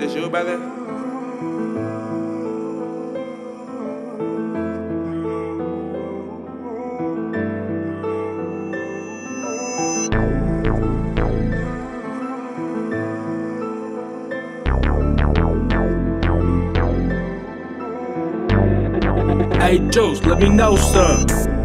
That's you about that? Hey Juce, let me know some.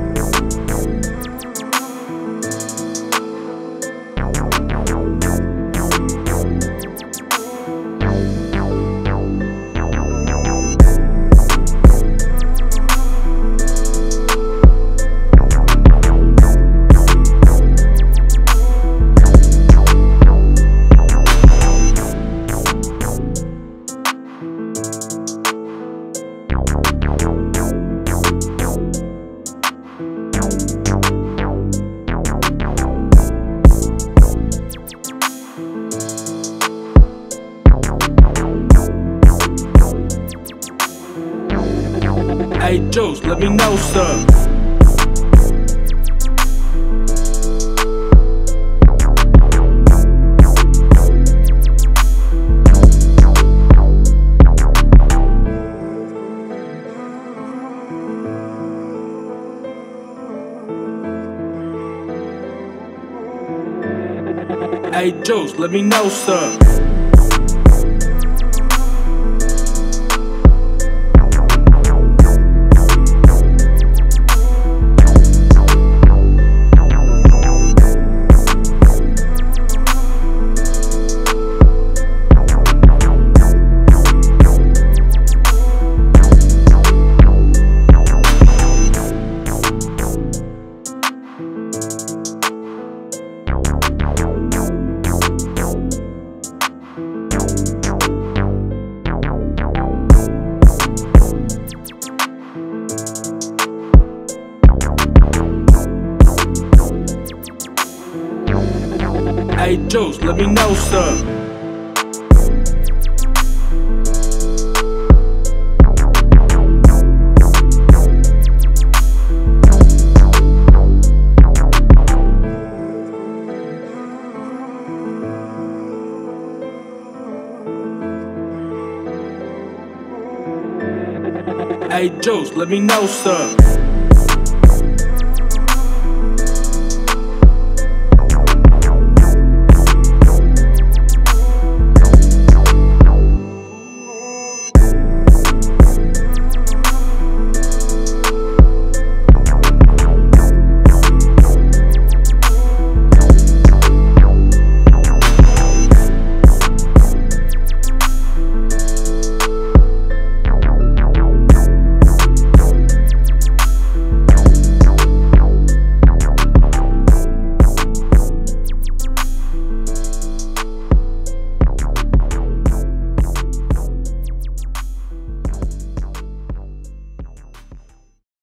Hey Juce, let me know some. Hey Juce, let me know some. Hey Juce, let me know some. Hey Juce, let me know some.